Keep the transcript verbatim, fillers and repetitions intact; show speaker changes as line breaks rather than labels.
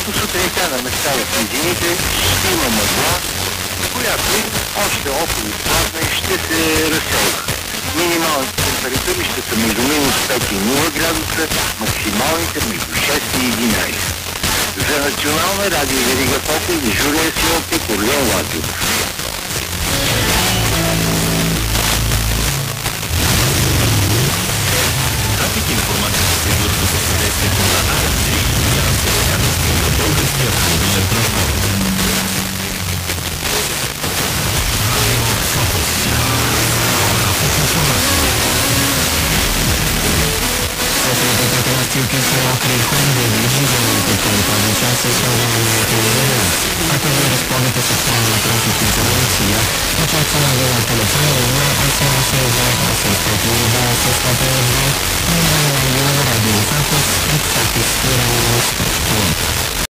По сутринта на места в низините ще има мъгла, която още около празна и ще се разселва. Минималните температури ще са между минус пет и нула градуса, максималните между шест и единайсет. За национална радио Верига Попов дежурен синоптик Орлин Ладжов.
Трафик информацията се извършва със съдействието на А Р три и Агенцията на българския автомобилен транспорт.
Che sarà che il quando è visibile per quanto diciasse sono le teorie. A quello risponde che si fa una traffico in polizia, ma c'è una della telefonia, e se non si usa assistativa, assistativa, non è una migliore di fatto, e fatto sfera